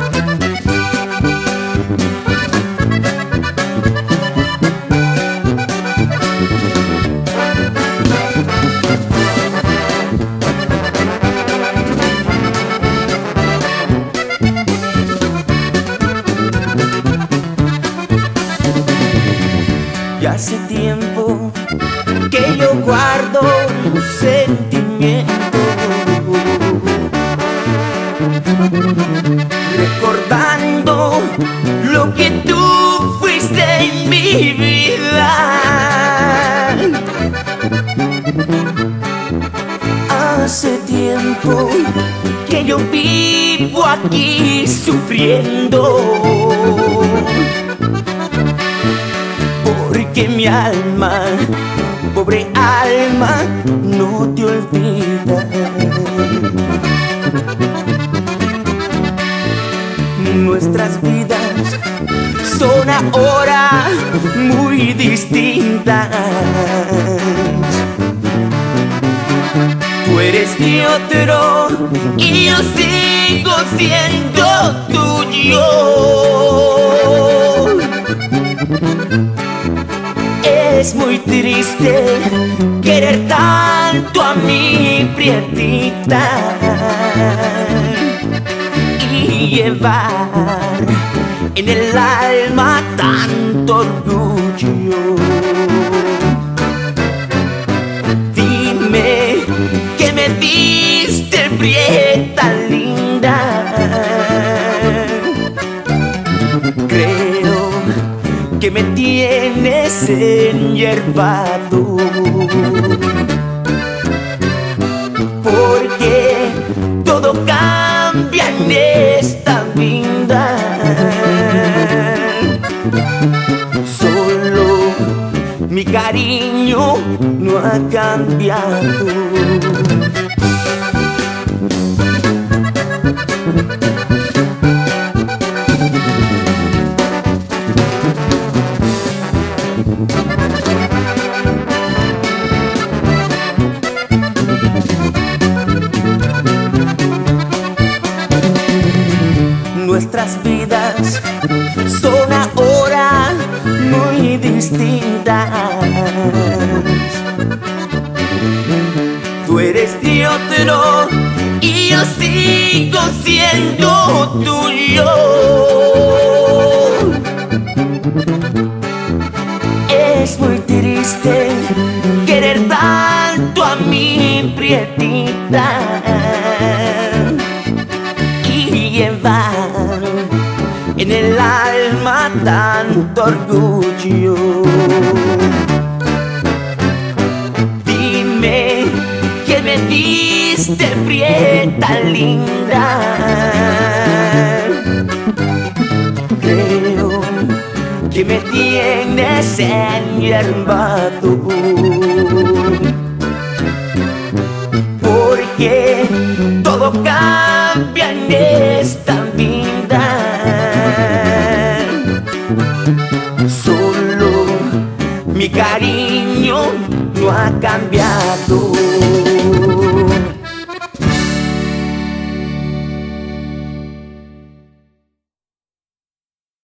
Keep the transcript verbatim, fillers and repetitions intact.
Ya hace tiempo que yo guardo un sentimiento, recordando lo que tú fuiste en mi vida. Hace tiempo que yo vivo aquí sufriendo, porque mi alma, pobre alma, no te olvida. Nuestras vidas son ahora muy distintas. Tú eres de otro y yo sigo siendo tuyo. Es muy triste querer tanto a mi prietita y llevar en el alma tanto orgullo. Dime que me diste, prieta linda. Creo que me tienes enyerbado, porque todo cambia en esta vida. Solo mi cariño no ha cambiado. Nuestras vidas son ahora muy distintas. Tú eres de otro y yo sigo siendo tuyo. Es muy triste querer tanto a mi prietita y llevar en el alma tanto orgullo. Dime que me diste, prieta linda. Creo que me tienes enyerbado, porque todo cambia en esta vida. Solo mi cariño no ha cambiado.